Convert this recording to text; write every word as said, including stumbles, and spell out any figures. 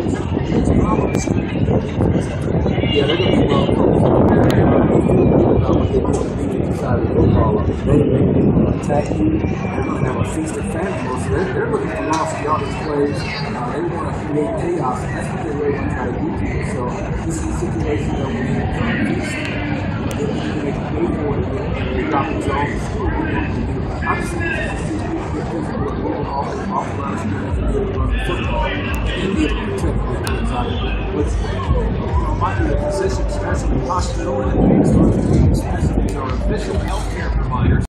Yeah, they're going to be well focused on their about what they do on the defensive side of the football. They, they can attack you. They're going to have a feast of family. So they're, they're looking for lost yardage plays. Uh, they want to create chaos, and that's what they're really going to try to do to you. So this is a situation that we need to feast. If you can make a pay for it, and drop the zone, I'm just saying this is just physical and moving off the off the line and run the football. And be able to protect the inside of it. Which might be a position, especially in the hospital, and especially our official healthcare providers.